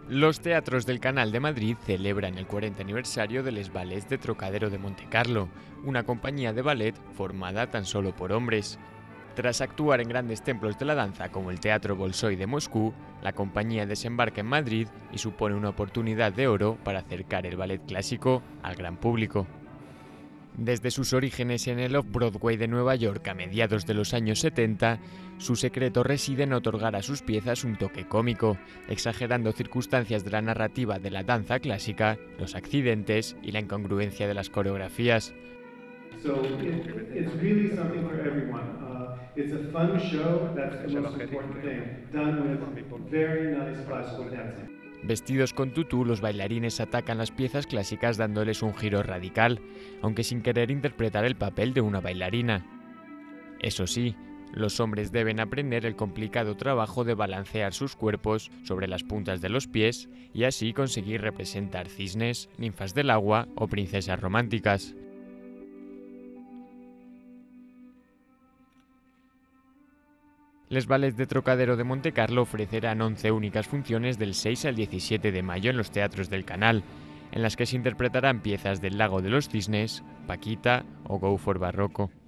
Los teatros del Canal de Madrid celebran el 40 aniversario de Les Ballets de Trocadero de Montecarlo, una compañía de ballet formada tan solo por hombres. Tras actuar en grandes templos de la danza como el Teatro Bolshoi de Moscú, la compañía desembarca en Madrid y supone una oportunidad de oro para acercar el ballet clásico al gran público. Desde sus orígenes en el Off-Broadway de Nueva York a mediados de los años 70, su secreto reside en otorgar a sus piezas un toque cómico, exagerando circunstancias de la narrativa de la danza clásica, los accidentes y la incongruencia de las coreografías. So it's really something for everyone. It's a fun show, that's the most important thing, done with very nice classical dancing. Vestidos con tutú, los bailarines atacan las piezas clásicas dándoles un giro radical, aunque sin querer interpretar el papel de una bailarina. Eso sí, los hombres deben aprender el complicado trabajo de balancear sus cuerpos sobre las puntas de los pies y así conseguir representar cisnes, ninfas del agua o princesas románticas. Les Ballets de Trocadero de Montecarlo ofrecerán 11 únicas funciones del 6 al 17 de mayo en los teatros del Canal, en las que se interpretarán piezas del Lago de los Cisnes, Paquita o Go for Barroco.